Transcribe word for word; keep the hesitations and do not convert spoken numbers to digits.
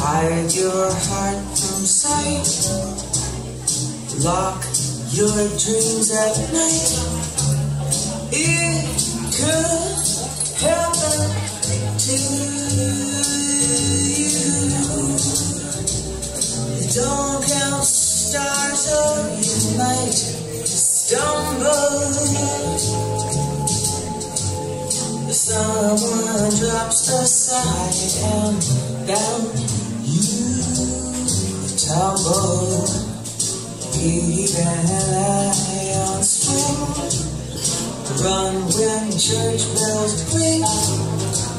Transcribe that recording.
Hide your heart from sight. Lock your dreams at night. It could happen to you. Don't count stars or you might stumble. Someone drops aside and down you tumble. Even lion string, run when church bells ring.